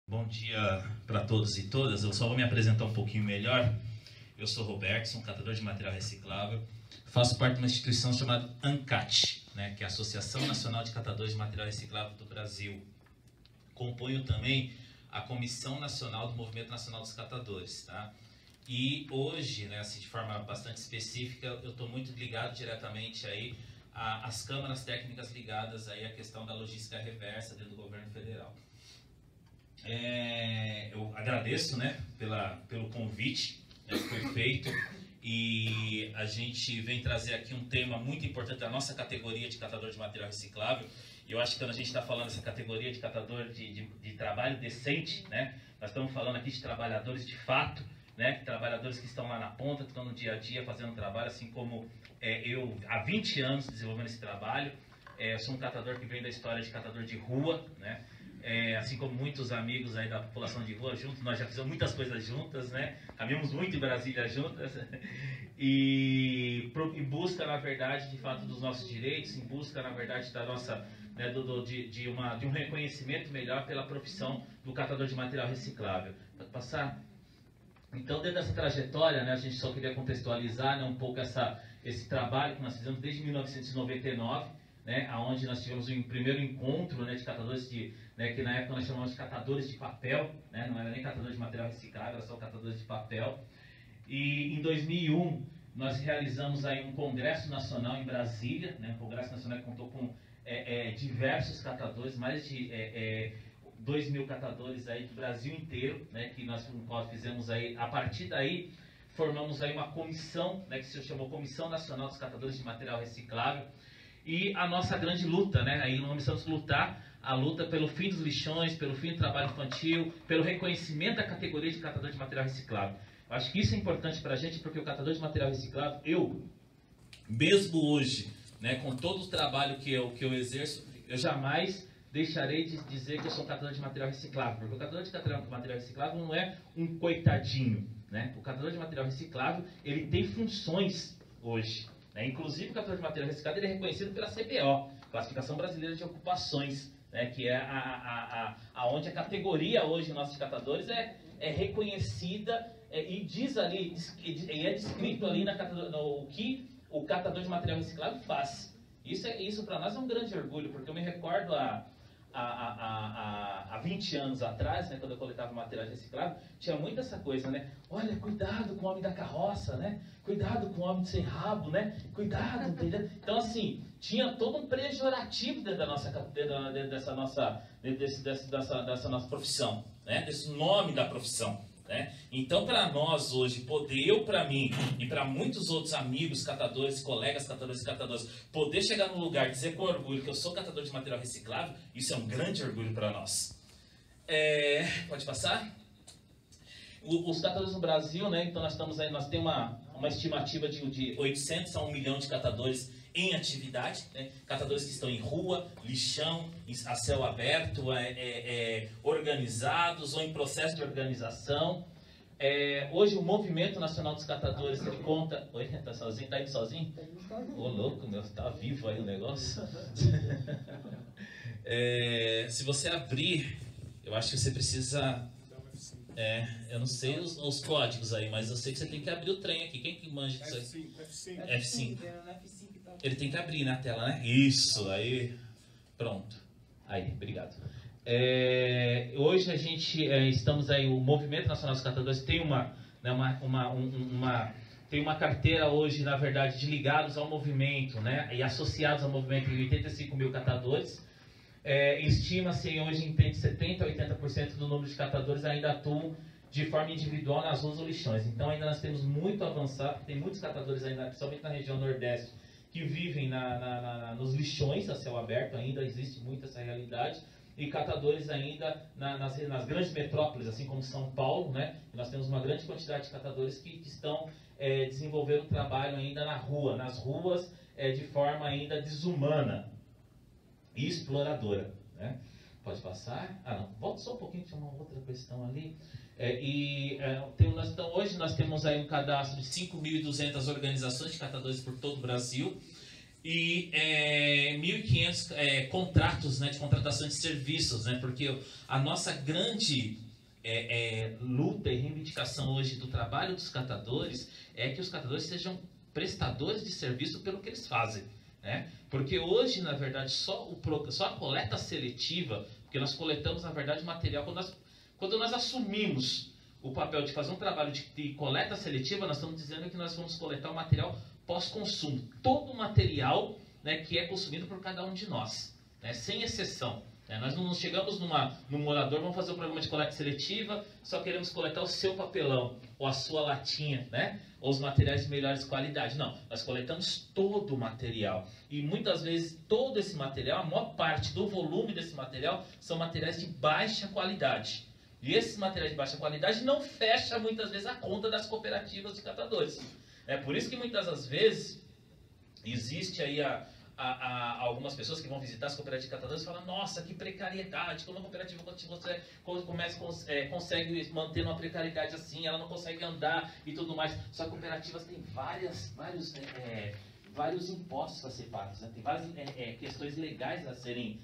Bom dia para todos e todas. Eu só vou me apresentar um pouquinho melhor. Eu sou Roberto, sou um catador de material reciclável. Faço parte de uma instituição chamada ANCAT, que é a Associação Nacional de Catadores de Material Reciclável do Brasil. Componho também a Comissão Nacional do Movimento Nacional dos Catadores, tá? E hoje, assim, de forma bastante específica, eu estou muito ligado diretamente aí às câmaras técnicas ligadas aí à questão da logística reversa dentro do governo federal. Eu agradeço, pelo convite, que foi feito, e a gente vem trazer aqui um tema muito importante da nossa categoria de catador de material reciclável. E eu acho que quando a gente está falando dessa categoria de catador de trabalho decente, nós estamos falando aqui de trabalhadores de fato, trabalhadores que estão lá na ponta, que estão no dia a dia fazendo trabalho, assim como eu há 20 anos desenvolvendo esse trabalho. Eu sou um catador que vem da história de catador de rua, assim como muitos amigos aí da população de rua juntos, nós já fizemos muitas coisas juntas, caminhamos muito em Brasília juntas, e em busca, na verdade, de fato, dos nossos direitos, em busca, na verdade, da nossa, de um reconhecimento melhor pela profissão do catador de material reciclável. Pode passar? Então, dentro dessa trajetória, a gente só queria contextualizar um pouco esse trabalho que nós fizemos desde 1999, onde nós tivemos um primeiro encontro de catadores que na época nós chamamos de catadores de papel, não era nem catadores de material reciclável, era só catadores de papel. E em 2001 nós realizamos aí um congresso nacional em Brasília, um congresso nacional que contou com diversos catadores, mais de 2.000 catadores aí do Brasil inteiro, que nós fizemos aí, a partir daí formamos aí uma comissão, que se chamou Comissão Nacional dos Catadores de Material Reciclável. E a nossa grande luta, aí nós começamos a lutar, a luta pelo fim dos lixões, pelo fim do trabalho infantil, pelo reconhecimento da categoria de catador de material reciclável. Eu acho que isso é importante para a gente, porque o catador de material reciclável, mesmo hoje, com todo o trabalho que eu exerço, eu jamais deixarei de dizer que eu sou um catador de material reciclável, porque o catador de material reciclável não é um coitadinho, O catador de material reciclável, ele tem funções hoje. Inclusive, o catador de material reciclado ele é reconhecido pela CBO, Classificação Brasileira de Ocupações, que é onde a categoria hoje nossos catadores é reconhecida e diz ali, e é descrito ali o que o catador de material reciclado faz. Isso para nós é um grande orgulho, porque eu me recordo há 20 anos atrás, quando eu coletava material reciclado, tinha muito essa coisa, Olha, cuidado com o homem da carroça, Cuidado com o homem sem rabo, Cuidado, entendeu? Então, assim, tinha todo um pejorativo dentro dessa nossa profissão, Desse nome da profissão. Então, para nós hoje, para mim e para muitos outros amigos catadores, colegas catadores e catadores, poder chegar num lugar e dizer com orgulho que eu sou catador de material reciclável, isso é um grande orgulho para nós. Pode passar? Os catadores no Brasil, então nós temos aí, nós temos uma estimativa de 800 a 1 milhão de catadores em atividade, catadores que estão em rua, lixão, a céu aberto, organizados ou em processo de organização. Hoje o Movimento Nacional dos Catadores ele conta... Oi, tá sozinho? Tá indo sozinho? Ô, louco, meu, tá vivo aí o negócio. Se você abrir, eu acho que você precisa... eu não sei os códigos aí, mas eu sei que você tem que abrir o trem aqui. Quem que manja disso aí? F5. Ele tem que abrir na tela, Isso, aí. Pronto. Aí, obrigado. Hoje a gente estamos aí, o Movimento Nacional dos Catadores tem tem uma carteira hoje, na verdade, de ligados ao movimento, e associados ao movimento em 85 mil catadores. Estima-se hoje entre 70% a 80% do número de catadores ainda atuam de forma individual nas ruas ou lixões. Então ainda nós temos muito a avançar, tem muitos catadores ainda, principalmente na região nordeste, que vivem nos lixões a céu aberto, ainda existe muito essa realidade, e catadores ainda nas grandes metrópoles, assim como São Paulo, nós temos uma grande quantidade de catadores que estão desenvolvendo trabalho ainda nas ruas, de forma ainda desumana e exploradora. Pode passar? Não, volta só um pouquinho, tinha uma outra questão ali. Hoje nós temos aí um cadastro de 5.200 organizações de catadores por todo o Brasil. e 1.500 contratos, né, de contratação de serviços, né, porque a nossa grande luta e reivindicação hoje do trabalho dos catadores é que os catadores sejam prestadores de serviço pelo que eles fazem, né? Porque hoje, na verdade, só a coleta seletiva, porque nós coletamos, na verdade, material, quando nós assumimos o papel de fazer um trabalho de coleta seletiva, nós estamos dizendo que nós vamos coletar o material pós-consumo. Todo o material, né, que é consumido por cada um de nós, né, sem exceção. Nós não chegamos num morador, vamos fazer um programa de coleta seletiva, só queremos coletar o seu papelão, ou a sua latinha, né? Ou os materiais de melhores qualidade. Não, nós coletamos todo o material. E muitas vezes todo esse material, a maior parte do volume desse material, são materiais de baixa qualidade. E esses materiais de baixa qualidade não fecham muitas vezes a conta das cooperativas de catadores. É por isso que muitas das vezes existe aí algumas pessoas que vão visitar as cooperativas de catadores e falam: nossa, que precariedade, como a cooperativa você consegue manter uma precariedade assim, ela não consegue andar e tudo mais. Só que cooperativas têm vários impostos a ser pagos, né? Tem várias questões legais a serem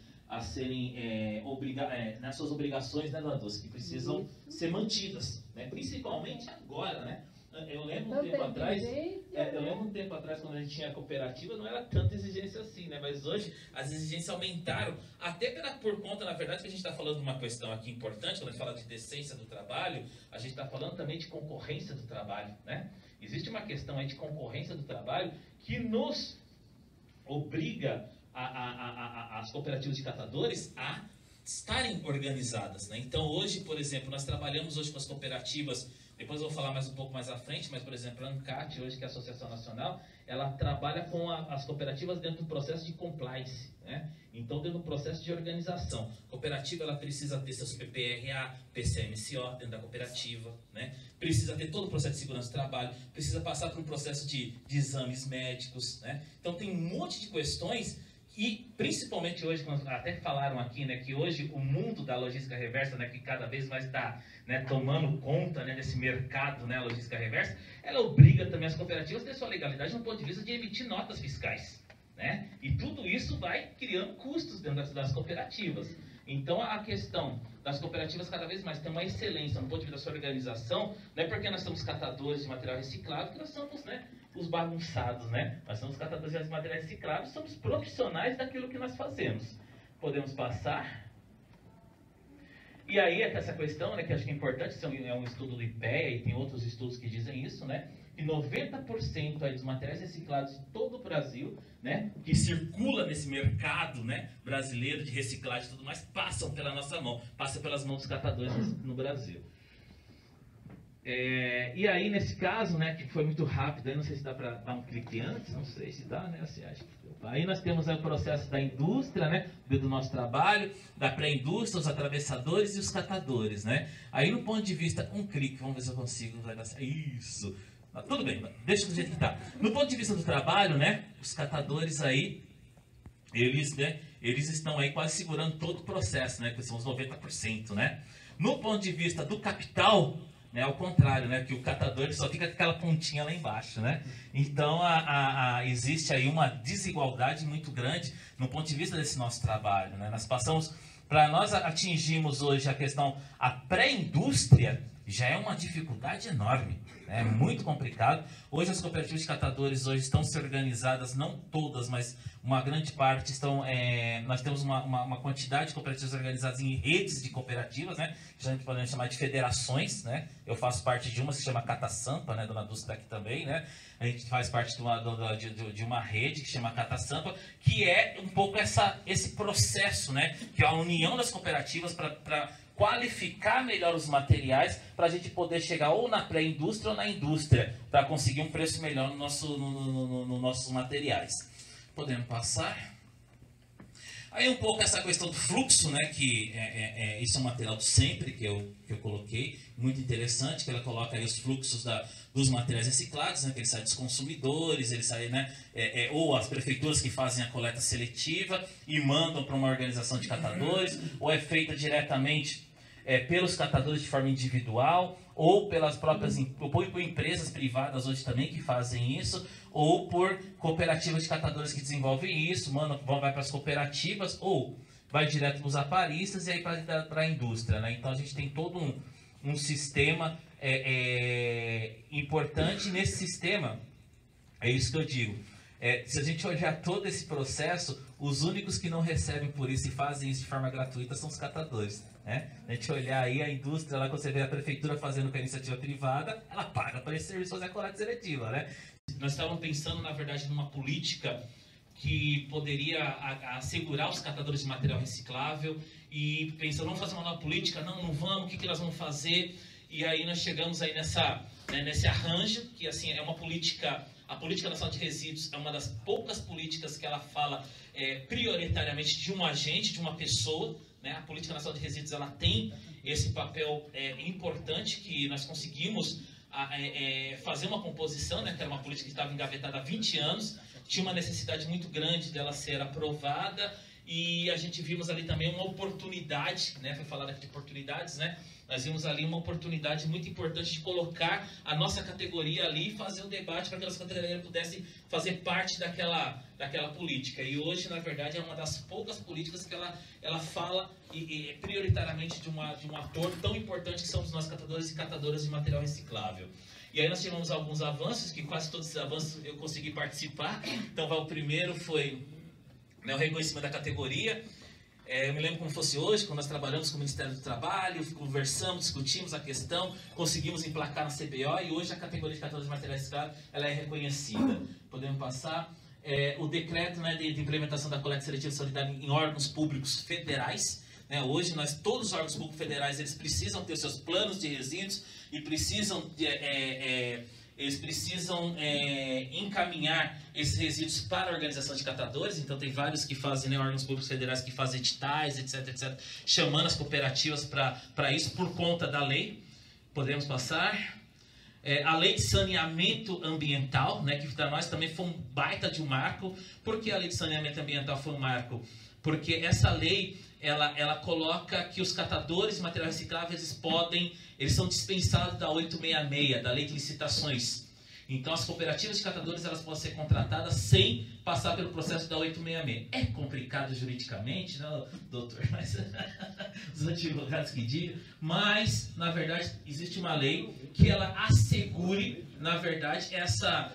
nas suas obrigações, né, dona Dulce, que precisam ser mantidas, né? Principalmente agora, né? Eu lembro um tempo atrás, quando a gente tinha cooperativa, não era tanta exigência assim, né? Mas hoje as exigências aumentaram, até por conta, na verdade, que a gente está falando de uma questão aqui importante. Quando a gente fala de decência do trabalho, a gente está falando também de concorrência do trabalho, né? Existe uma questão aí de concorrência do trabalho que nos obriga as cooperativas de catadores a estarem organizadas, né? Então hoje, por exemplo, nós trabalhamos hoje com as cooperativas. Depois eu vou falar um pouco mais à frente, mas, por exemplo, a ANCAT, hoje, que é a Associação Nacional, ela trabalha com as cooperativas dentro do processo de compliance, né? Então, dentro do processo de organização. A cooperativa, ela precisa ter seus PPRA, PCMCO dentro da cooperativa, né? Precisa ter todo o processo de segurança do trabalho, precisa passar por um processo de exames médicos, né? Então, tem um monte de questões. E principalmente hoje, como até falaram aqui, né, que hoje o mundo da logística reversa, né, que cada vez mais está, né, tomando conta, né, desse mercado, né, a logística reversa, ela obriga também as cooperativas a ter sua legalidade no ponto de vista de emitir notas fiscais, né? E tudo isso vai criando custos dentro das cooperativas. Então a questão das cooperativas cada vez mais tem uma excelência no ponto de vista da sua organização, não é porque nós somos catadores de material reciclável que nós somos, né, os bagunçados, né? Nós somos catadores de materiais recicláveis, somos profissionais daquilo que nós fazemos. Podemos passar. E aí essa questão, né, que acho que é importante, é um estudo do IPEA e tem outros estudos que dizem isso, né? Que 90% aí dos materiais reciclados de todo o Brasil, né, que circula nesse mercado, né, brasileiro de reciclagem e tudo mais, passam pela nossa mão, passam pelas mãos dos catadores no Brasil. E aí, nesse caso, né, que foi muito rápido, aí não sei se dá para dar um clique antes, não sei se dá, né, assim, acho que deu. Aí nós temos aí o processo da indústria, né, do nosso trabalho, da pré-indústria, os atravessadores e os catadores, né. Aí no ponto de vista, um clique, vamos ver se eu consigo, vai dar isso. Tudo bem, deixa do jeito que está. No ponto de vista do trabalho, né, os catadores aí, eles estão aí quase segurando todo o processo, né, que são os 90%, né. No ponto de vista do capital, né, ao contrário, né, que o catador só fica com aquela pontinha lá embaixo, né? Então existe aí uma desigualdade muito grande no ponto de vista desse nosso trabalho, né? Nós atingimos hoje a pré-indústria, já é uma dificuldade enorme, né? É muito complicado. Hoje as cooperativas de catadores hoje estão se organizadas, não todas, mas uma grande parte estão. Nós temos uma quantidade de cooperativas organizadas em redes de cooperativas, né? Que a gente pode chamar de federações, né? Eu faço parte de uma que se chama Cata Sampa, né? Dona Dulce está aqui também, né? A gente faz parte de uma rede que se chama Cata Sampa, que é um pouco esse processo, né? Que é a união das cooperativas para qualificar melhor os materiais, para a gente poder chegar ou na pré-indústria ou na indústria, para conseguir um preço melhor nos nossos materiais. Podemos passar. Aí um pouco essa questão do fluxo, né, que isso é um material do sempre que eu coloquei, muito interessante, que ela coloca aí os fluxos dos materiais reciclados, né, que ele sai dos consumidores, ele sai, né, ou as prefeituras que fazem a coleta seletiva e mandam para uma organização de catadores, ou é feita diretamente pelos catadores de forma individual, ou pelas próprias ou por empresas privadas hoje também que fazem isso, ou por cooperativas de catadores que desenvolvem isso, vai para as cooperativas, ou vai direto para os aparistas e aí para a indústria, né? Então a gente tem todo um sistema importante. Nesse sistema, é isso que eu digo, se a gente olhar todo esse processo, os únicos que não recebem por isso e fazem isso de forma gratuita são os catadores, né? A gente olhar aí a indústria, lá quando você vê a prefeitura fazendo com a iniciativa privada, ela paga para esse serviço fazer a coleta seletiva, né? Nós estávamos pensando, na verdade, numa política que poderia assegurar os catadores de material reciclável e pensando, vamos fazer uma nova política? Não vamos, o que nós vamos fazer? E aí nós chegamos aí nesse arranjo, que assim é uma política, a Política Nacional de Resíduos é uma das poucas políticas que ela fala prioritariamente de um agente, de uma pessoa, né? A Política Nacional de Resíduos ela tem esse papel importante que nós conseguimos fazer uma composição, né? Que era uma política que estava engavetada há 20 anos, tinha uma necessidade muito grande dela ser aprovada e a gente vimos ali também uma oportunidade, né? Foi falado aqui de oportunidades, né? Nós vimos ali uma oportunidade muito importante de colocar a nossa categoria ali e fazer um debate para que a nossa categoria pudesse fazer parte daquela política. E hoje, na verdade, é uma das poucas políticas que ela fala prioritariamente de um ator tão importante que são os nossos catadores e catadoras de material reciclável. E aí nós tivemos alguns avanços, que quase todos esses avanços eu consegui participar. Então, o primeiro foi, né, o reconhecimento da categoria. Eu me lembro como fosse hoje, quando nós trabalhamos com o Ministério do Trabalho, conversamos, discutimos a questão, conseguimos emplacar na CBO e hoje a categoria de catadores de materiais recicláveis ela é reconhecida. Podemos passar. O decreto, né, de implementação da coleta seletiva solidária em órgãos públicos federais. Né, hoje todos os órgãos públicos federais eles precisam ter seus planos de resíduos e precisam encaminhar esses resíduos para a organização de catadores. Então tem vários que fazem, né, órgãos públicos federais que fazem editais, etc, chamando as cooperativas para isso por conta da lei. Podemos passar. A lei de saneamento ambiental, né, que para nós também foi um baita de um marco. Por que a lei de saneamento ambiental foi um marco? Porque essa lei ela coloca que os catadores de material reciclável eles são dispensados da 866, da lei de licitações. Então as cooperativas de catadores elas podem ser contratadas sem passar pelo processo da 866. É complicado juridicamente, não, doutor? Mas os advogados que digam. Mas, na verdade, existe uma lei que ela assegure, na verdade, essa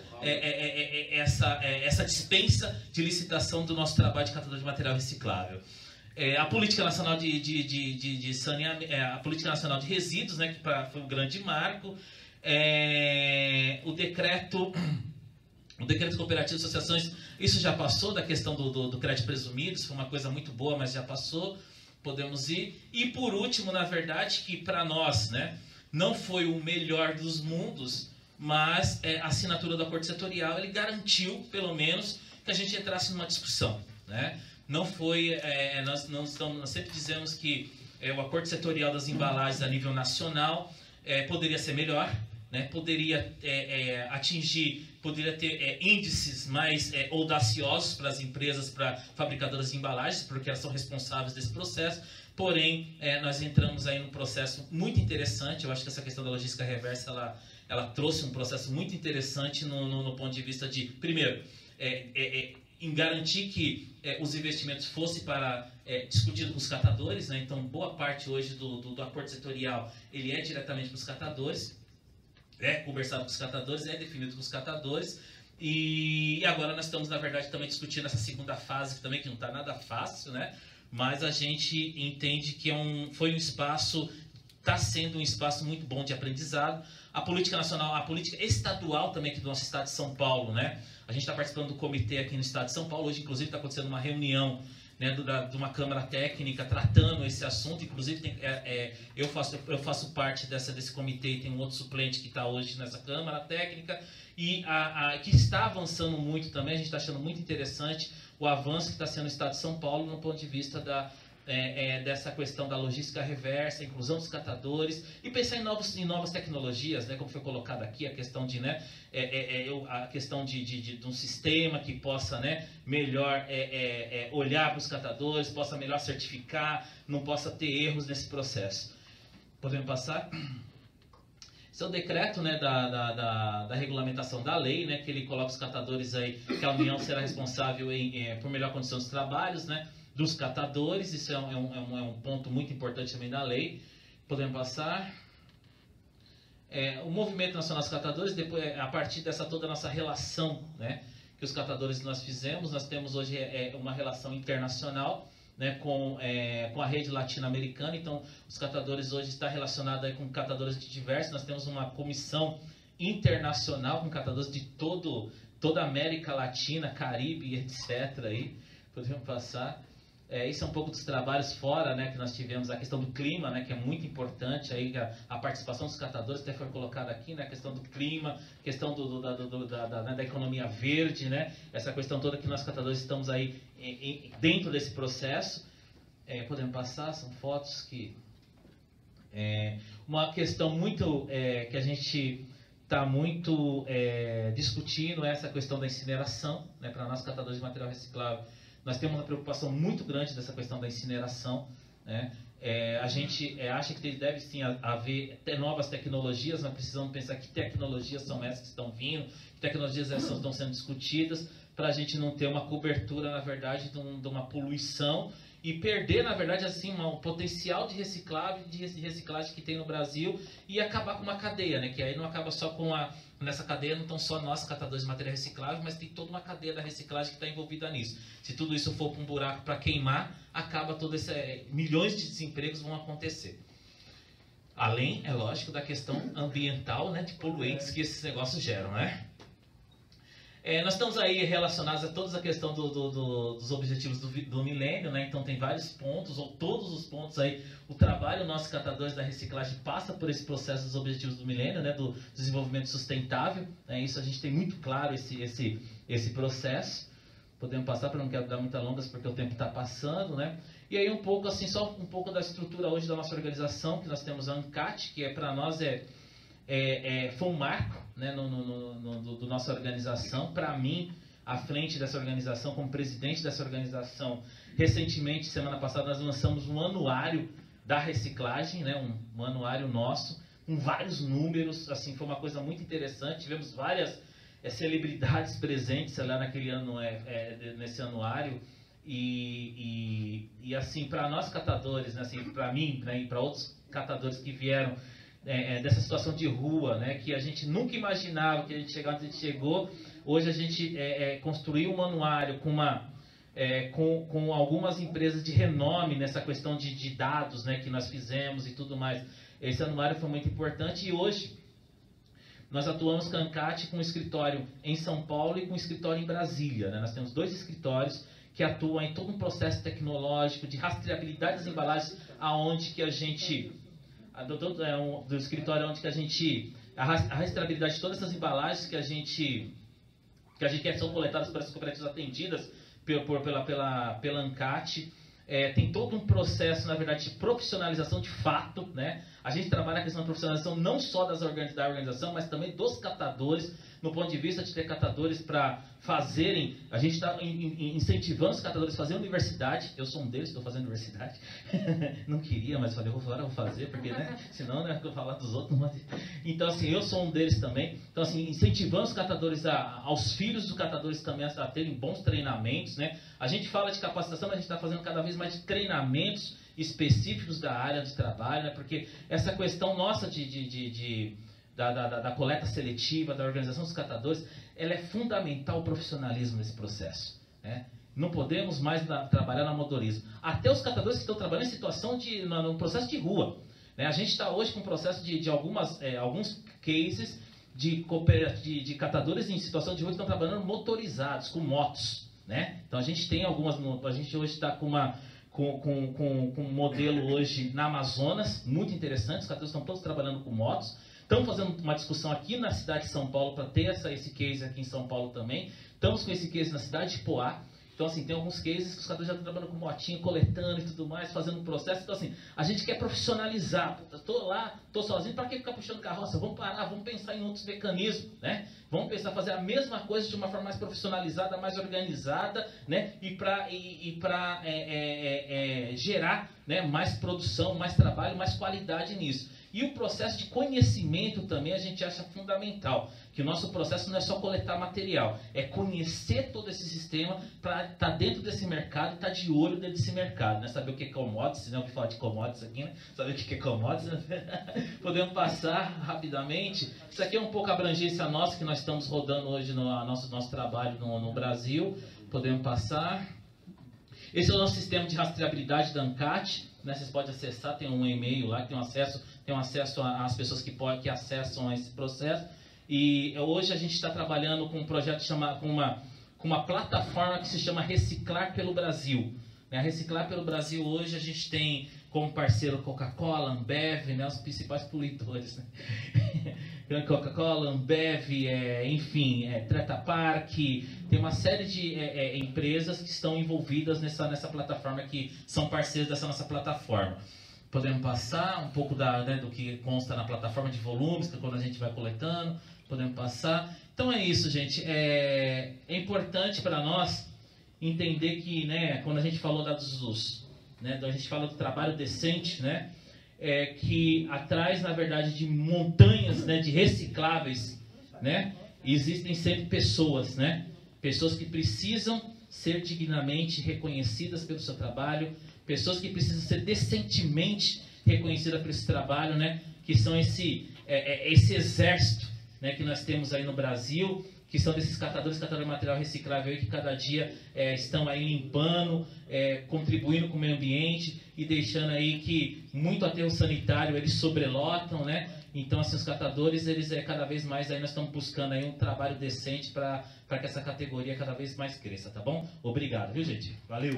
dispensa de licitação do nosso trabalho de catador de material reciclável. A Política Nacional de Saneamento, a Política Nacional de Resíduos, né, que foi um grande marco. O decreto de cooperativas e associações, isso já passou da questão do crédito presumido, isso foi uma coisa muito boa, mas já passou, podemos ir. E por último, na verdade, que para nós, né, não foi o melhor dos mundos, mas a assinatura do acordo setorial, ele garantiu, pelo menos, que a gente entrasse numa discussão, né? Não foi, nós sempre dizemos que o acordo setorial das embalagens a nível nacional poderia ser melhor, né? Poderia poderia ter índices mais audaciosos para as empresas, para fabricadoras de embalagens, porque elas são responsáveis desse processo. Porém, nós entramos aí num processo muito interessante. Eu acho que essa questão da logística reversa, ela trouxe um processo muito interessante no ponto de vista de, primeiro, em garantir que os investimentos fossem discutidos com os catadores, né? Então, boa parte hoje do acordo setorial, ele é diretamente para os catadores, conversado com os catadores, definido com os catadores, e agora nós estamos, na verdade, também discutindo essa segunda fase, que não está nada fácil, né? Mas a gente entende que está sendo um espaço muito bom de aprendizado. A política nacional, a política estadual também aqui do nosso estado de São Paulo, né? A gente está participando do comitê aqui no estado de São Paulo. Hoje, inclusive, está acontecendo uma reunião, né, de uma Câmara Técnica tratando esse assunto. Inclusive, eu faço parte desse comitê e tem um outro suplente que está hoje nessa Câmara Técnica e que está avançando muito também. A gente está achando muito interessante o avanço que está sendo no estado de São Paulo no ponto de vista dessa questão da logística reversa, inclusão dos catadores e pensar em novas tecnologias, né, como foi colocado aqui, a questão de, né, a questão de um sistema que possa, né, melhor olhar para os catadores, possa melhor certificar, não possa ter erros nesse processo. Podemos passar? Esse é o decreto, né, da regulamentação da lei, né, que ele coloca os catadores aí, que a União será responsável por melhor condição dos trabalhos, né, dos catadores. Isso é um ponto muito importante também da lei. Podemos passar. O Movimento Nacional dos Catadores, depois, a partir dessa toda a nossa relação, né, que os catadores nós fizemos, nós temos hoje uma relação internacional, né, com a rede latino-americana. Então, os catadores hoje estão relacionados aí com catadores de diversos. Nós temos uma comissão internacional com catadores de toda a América Latina, Caribe, etc. Aí. Podemos passar. Isso é um pouco dos trabalhos fora, né, que nós tivemos, a questão do clima, né, que é muito importante, aí a participação dos catadores até foi colocada aqui, né, a questão do clima, a questão da economia verde, né, essa questão toda que nós catadores estamos aí dentro desse processo. Podemos passar, são fotos que... uma questão muito que a gente está muito discutindo é essa questão da incineração, né, para nós catadores de material reciclável. Nós temos uma preocupação muito grande dessa questão da incineração, né? A gente acha que deve sim haver novas tecnologias, mas precisamos pensar que tecnologias são essas que estão vindo, que tecnologias essas estão sendo discutidas, para a gente não ter uma cobertura, na verdade, de uma poluição e perder, na verdade, assim, um potencial de reciclagem que tem no Brasil e acabar com uma cadeia, né? Que aí não acaba só nessa cadeia não estão só nós catadores de material reciclável, mas tem toda uma cadeia da reciclagem que está envolvida nisso. Se tudo isso for para um buraco para queimar, acaba milhões de desempregos vão acontecer. Além, é lógico, da questão ambiental, né, de poluentes que esses negócios geram, né? Nós estamos aí relacionados a toda a questão dos objetivos do milênio, né? Então tem vários pontos, ou todos os pontos aí, o trabalho nossos catadores da reciclagem passa por esse processo dos objetivos do milênio, né? Do desenvolvimento sustentável, né? Isso a gente tem muito claro esse processo. Podemos passar, para não quero dar muitas longas porque o tempo está passando, né? E aí um pouco assim, só um pouco da estrutura hoje da nossa organização, que nós temos a ANCAT, que para nós foi um marco, né, do nossa organização. Para mim, à frente dessa organização, como presidente dessa organização, recentemente, semana passada, nós lançamos um anuário da reciclagem, né, um anuário nosso, com vários números. Assim, foi uma coisa muito interessante. Tivemos várias celebridades presentes lá naquele ano, nesse anuário. E assim, para nós catadores, né, assim, para mim, né, e para outros catadores que vieram dessa situação de rua, né, que a gente nunca imaginava que a gente chegasse onde a gente chegou. Hoje a gente construiu um anuário com algumas empresas de renome nessa questão de dados, né, que nós fizemos e tudo mais. Esse anuário foi muito importante e hoje nós atuamos com a ANCAT com um escritório em São Paulo e com um escritório em Brasília, né? Nós temos 2 escritórios que atuam em todo um processo tecnológico de rastreabilidade das embalagens, aonde que a gente... do escritório onde que a gente... a rastreabilidade de todas essas embalagens que a gente quer são coletadas por essas cooperativas atendidas pela ANCAT. Tem todo um processo, na verdade, de profissionalização de fato, né? A gente trabalha na questão de profissionalização não só da organização, mas também dos catadores, no ponto de vista de ter catadores para fazerem... A gente está incentivando os catadores a fazerem universidade. Eu sou um deles, estou fazendo universidade. Não queria, mas falei, agora eu vou fazer, porque, né? Senão, né, eu falar dos outros. Mas... Então, assim, eu sou um deles também. Então, assim, incentivando os catadores, aos filhos dos catadores também a terem bons treinamentos, né? A gente fala de capacitação, mas a gente está fazendo cada vez mais de treinamentos específicos da área de trabalho, né? Porque essa questão nossa da coleta seletiva, da organização dos catadores, ela é fundamental o profissionalismo nesse processo, né? Não podemos mais trabalhar no amadorismo. Até os catadores que estão trabalhando em situação no processo de rua, né? A gente está hoje com um processo de alguns cases de catadores em situação de rua que estão trabalhando motorizados, com motos, né? Então a gente tem a gente hoje está com um modelo hoje na Amazonas, muito interessante. Os catadores estão todos trabalhando com motos. Estamos fazendo uma discussão aqui na cidade de São Paulo para ter esse case aqui em São Paulo também. Estamos com esse case na cidade de Poá. Então, assim, tem alguns cases que os catadores já estão trabalhando com motinha, coletando e tudo mais, fazendo um processo. Então, assim, a gente quer profissionalizar. Estou lá, estou sozinho, para que ficar puxando carroça? Vamos parar, vamos pensar em outros mecanismos, né? Vamos pensar fazer a mesma coisa de uma forma mais profissionalizada, mais organizada, né? E para gerar né, mais produção, mais trabalho, mais qualidade nisso. E o processo de conhecimento também a gente acha fundamental, que o nosso processo não é só coletar material, é conhecer todo esse sistema para estar dentro desse mercado e estar de olho dentro desse mercado, né? Saber o que é commodities, né? Eu vou falar de commodities aqui, né? Saber o que é commodities, né? Podemos passar rapidamente. Isso aqui é um pouco a abrangência nossa, que nós estamos rodando hoje no nosso trabalho no Brasil. Podemos passar. Esse é o nosso sistema de rastreabilidade da ANCAT, né? Vocês podem acessar, tem um e-mail lá, tem um acesso às pessoas que acessam a esse processo. E hoje a gente está trabalhando com um projeto com uma plataforma que se chama Reciclar pelo Brasil. A Reciclar pelo Brasil hoje a gente tem como parceiro Coca-Cola, Ambev, né, os principais poluidores, né? Coca-Cola, Ambev, enfim, Treta Park, tem uma série de empresas que estão envolvidas nessa plataforma, que são parceiros dessa nossa plataforma. Podemos passar um pouco do que consta na plataforma de volumes, que é quando a gente vai coletando, podemos passar. Então é isso, gente. É importante para nós entender que, né, quando a gente falou a gente fala do trabalho decente, né, que atrás, na verdade, de montanhas, né, de recicláveis, né, existem sempre pessoas, né, pessoas que precisam ser dignamente reconhecidas pelo seu trabalho, pessoas que precisam ser decentemente reconhecidas por esse trabalho, né, que são esse exército, né, que nós temos aí no Brasil, que são desses catadores de material reciclável aí, que cada dia estão aí limpando, contribuindo com o meio ambiente e deixando aí que muito aterro sanitário eles sobrelotam, né? Então, assim, os catadores, eles cada vez mais aí nós estamos buscando aí um trabalho decente para que essa categoria cada vez mais cresça, tá bom? Obrigado, viu, gente? Valeu!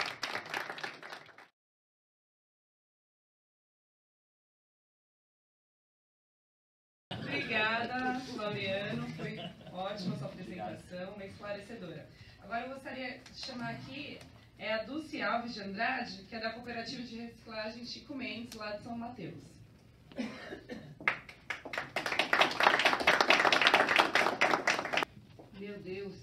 Obrigada, Laureano, foi ótima a sua apresentação, uma esclarecedora. Agora eu gostaria de chamar aqui a Dulce Alves de Andrade, que é da Cooperativa de Reciclagem Chico Mendes, lá de São Mateus. Meu Deus,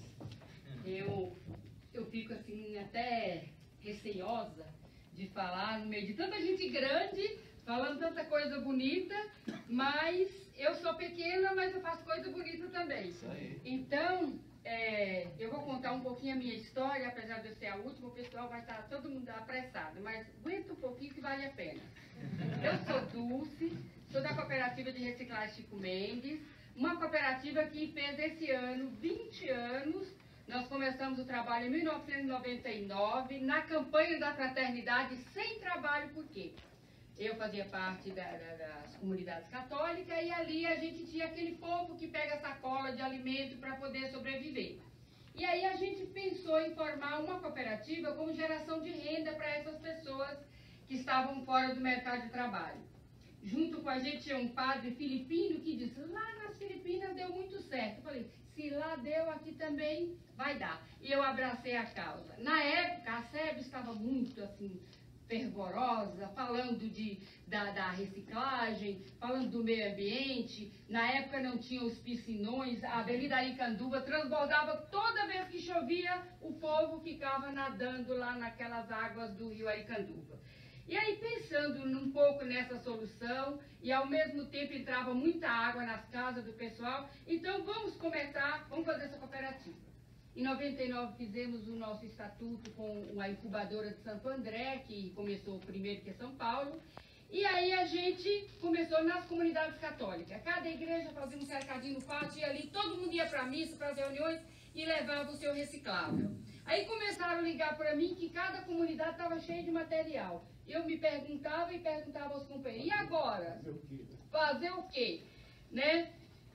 eu fico assim até receiosa de falar no meio de tanta gente grande, falando tanta coisa bonita, mas eu sou pequena, mas eu faço coisa bonita também. Isso aí. Então, eu vou contar um pouquinho a minha história, apesar de eu ser a última, o pessoal vai estar todo mundo apressado, mas aguenta um pouquinho que vale a pena. Eu sou Dulce, sou da Cooperativa de Reciclagem Chico Mendes, uma cooperativa que fez esse ano 20 anos. Nós começamos o trabalho em 1999, na campanha da fraternidade Sem Trabalho, por quê? Eu fazia parte das comunidades católicas e ali a gente tinha aquele povo que pega sacola de alimento para poder sobreviver. E aí a gente pensou em formar uma cooperativa como geração de renda para essas pessoas que estavam fora do mercado de trabalho. Junto com a gente tinha um padre filipino que disse, lá nas Filipinas deu muito certo. Eu falei, se lá deu, aqui também vai dar. E eu abracei a causa. Na época, a SEB estava muito assim, fervorosa, falando da reciclagem, falando do meio ambiente. Na época não tinha os piscinões, a Avenida Aricanduva transbordava toda vez que chovia, o povo ficava nadando lá naquelas águas do rio Aricanduva. E aí, pensando um pouco nessa solução, e ao mesmo tempo entrava muita água nas casas do pessoal, então vamos fazer essa cooperativa. Em 99 fizemos o nosso estatuto com a incubadora de Santo André, que começou primeiro que São Paulo, e aí a gente começou nas comunidades católicas. Cada igreja fazia um cercadinho no pátio, e ali todo mundo ia para a missa, para as reuniões, e levava o seu reciclável. Aí começaram a ligar para mim que cada comunidade estava cheia de material. Eu me perguntava e perguntava aos companheiros, e agora? Fazer o quê? Né?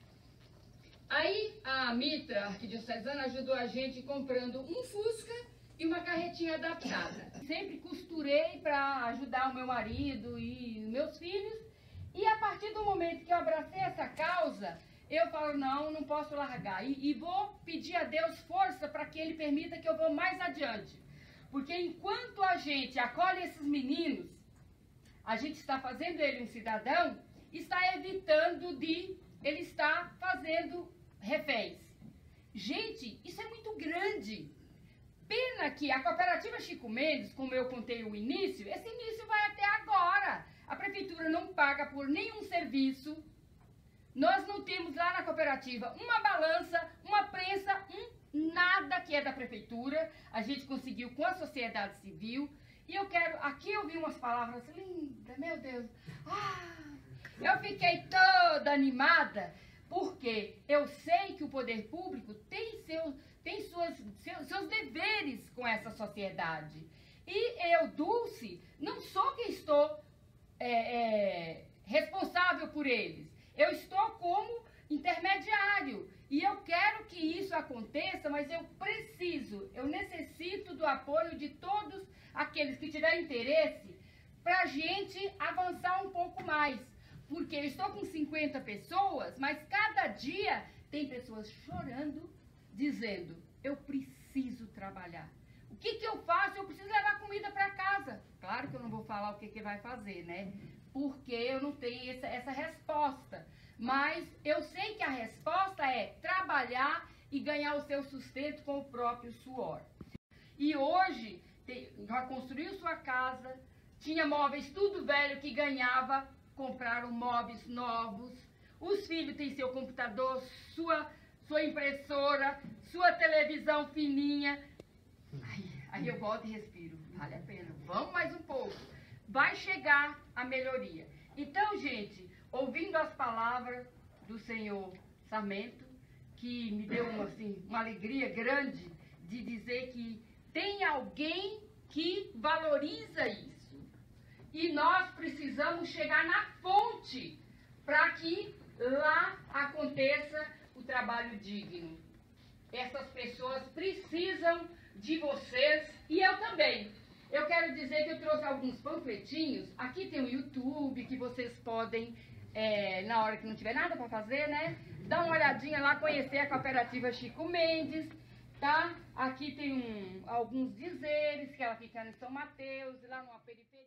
Aí a Mitra, arquidiocesana, ajudou a gente comprando um Fusca e uma carretinha adaptada. Sempre costurei para ajudar o meu marido e meus filhos. E a partir do momento que eu abracei essa causa, eu falo, não posso largar. E vou pedir a Deus força para que Ele permita que eu vou mais adiante. Porque enquanto a gente acolhe esses meninos, a gente está fazendo ele um cidadão, está evitando de ele estar fazendo reféns. Gente, isso é muito grande. Pena que a cooperativa Chico Mendes, como eu contei o início, esse início vai até agora. A prefeitura não paga por nenhum serviço. Nós não temos lá na cooperativa uma balança, uma prensa, nada que é da prefeitura. A gente conseguiu com a sociedade civil. E eu quero, aqui eu vi umas palavras lindas, meu Deus. Eu fiquei toda animada, porque eu sei que o poder público tem seus deveres com essa sociedade. E eu, Dulce, não sou quem estou responsável por eles. Eu estou como intermediário. E eu quero que isso aconteça, mas eu necessito do apoio de todos aqueles que tiverem interesse para a gente avançar um pouco mais. Porque eu estou com 50 pessoas, mas cada dia tem pessoas chorando, dizendo, eu preciso trabalhar. O que eu faço? Eu preciso levar comida para casa. Claro que eu não vou falar o que vai fazer, né? Porque eu não tenho essa resposta. Mas eu sei que a resposta é trabalhar e ganhar o seu sustento com o próprio suor. E hoje, já construiu sua casa, tinha móveis tudo velho que ganhava, compraram móveis novos. Os filhos têm seu computador, sua impressora, sua televisão fininha. Aí eu volto e respiro. Vale a pena. Vamos mais um pouco. Vai chegar a melhoria. Então, gente, ouvindo as palavras do senhor Sarmento, que me deu uma alegria grande de dizer que tem alguém que valoriza isso. E nós precisamos chegar na fonte para que lá aconteça o trabalho digno. Essas pessoas precisam de vocês e eu também. Eu quero dizer que eu trouxe alguns panfletinhos. Aqui tem o YouTube que vocês podem, na hora que não tiver nada para fazer, né? Dá uma olhadinha lá, conhecer a cooperativa Chico Mendes, tá? Aqui tem alguns dizeres, que ela fica em São Mateus, lá numa periferia.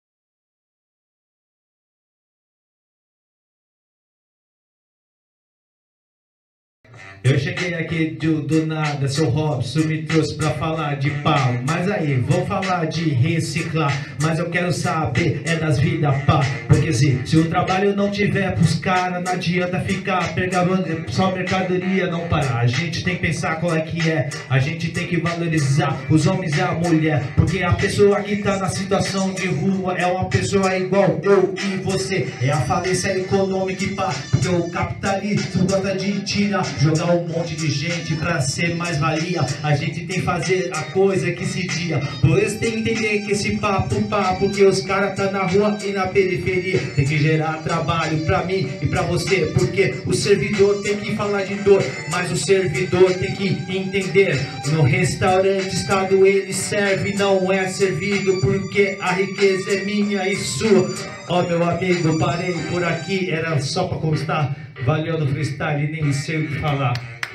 Eu cheguei aqui do nada, seu Robson me trouxe pra falar de pau. Mas aí, vou falar de reciclar, mas eu quero saber das vidas pá. Porque se o trabalho não tiver pros caras, não adianta ficar pegando só mercadoria, não parar. A gente tem que pensar qual é que é, a gente tem que valorizar os homens e a mulher. Porque a pessoa que tá na situação de rua é uma pessoa igual eu e você. É a falência econômica e pá, porque o capitalismo gosta de tirar, jogar um monte de gente pra ser mais valia. A gente tem que fazer a coisa que se dia. Por isso tem que entender que esse papo, porque os caras tá na rua e na periferia. Tem que gerar trabalho pra mim e pra você. Porque o servidor tem que falar de dor, mas o servidor tem que entender. No restaurante Estado ele serve, não é servido, porque a riqueza é minha e sua. Ó, meu amigo, parei por aqui, era só pra constar. Valeu no freestyle, nem sei o que falar.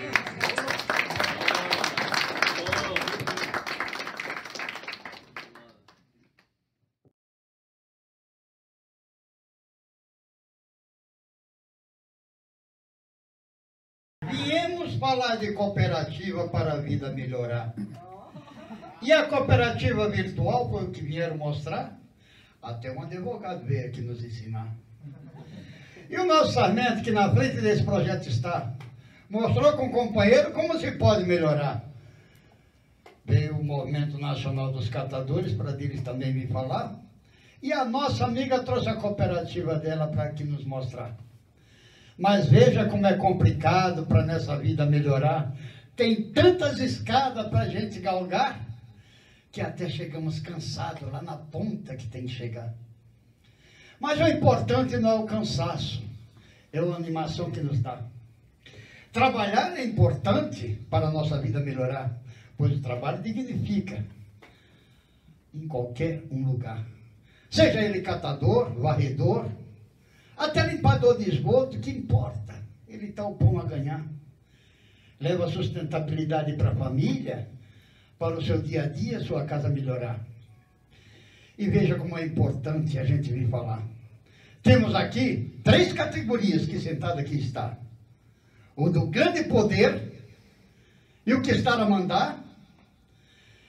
Viemos falar de cooperativa para a vida melhorar. E a cooperativa virtual foi o que vieram mostrar? Até um advogado veio aqui nos ensinar. E o nosso Sarmento, que na frente desse projeto está, mostrou com o companheiro como se pode melhorar. Veio o Movimento Nacional dos Catadores, para deles também me falar. E a nossa amiga trouxe a cooperativa dela para aqui nos mostrar. Mas veja como é complicado para nessa vida melhorar. Tem tantas escadas para a gente galgar, que até chegamos cansados lá na ponta que tem que chegar. Mas o importante não é o cansaço, é a animação que nos dá. Trabalhar é importante para a nossa vida melhorar, pois o trabalho dignifica em qualquer lugar. Seja ele catador, varredor, até limpador de esgoto, que importa? Ele está o pão a ganhar. Leva sustentabilidade para a família, para o seu dia a dia, sua casa melhorar. E veja como é importante a gente vir falar. Temos aqui 3 categorias que sentado aqui está. O do grande poder e o que está a mandar.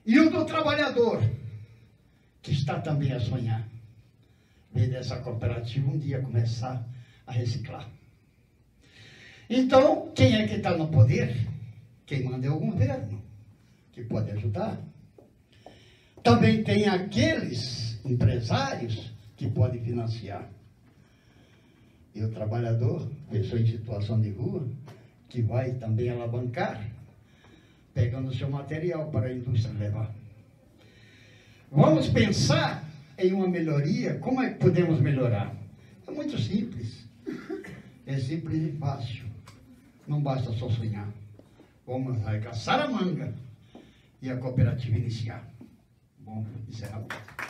E o do trabalhador, que está também a sonhar, ver dessa cooperativa um dia começar a reciclar. Então, quem é que está no poder? Quem manda é o governo, que pode ajudar. Também tem aqueles empresários que podem financiar. E o trabalhador, pessoa em situação de rua, que vai também alavancar, pegando o seu material para a indústria levar. Vamos pensar em uma melhoria. Como é que podemos melhorar? É muito simples. É simples e fácil. Não basta só sonhar. Vamos arregaçar a manga e a cooperativa iniciar. Bom, encerrar.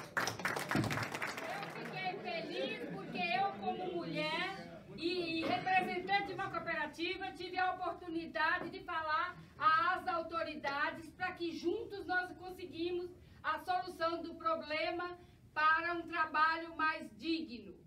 Eu fiquei feliz porque eu, como mulher e representante de uma cooperativa, tive a oportunidade de falar às autoridades para que juntos nós conseguimos a solução do problema para um trabalho mais digno.